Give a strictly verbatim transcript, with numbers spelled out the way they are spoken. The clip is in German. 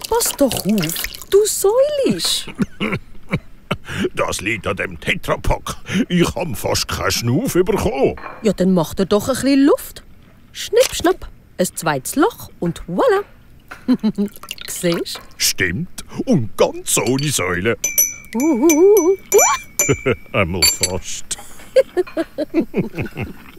Pass doch auf, du säulst. Das liegt an dem Tetrapack. Ich habe fast keinen Schnuff bekommen. Ja, dann mach dir doch ein bisschen Luft. Schnipp, schnapp, ein zweites Loch und voilà. Siehst? Stimmt. Und ganz ohne Säule. Uh, uh, uh. Einmal fast.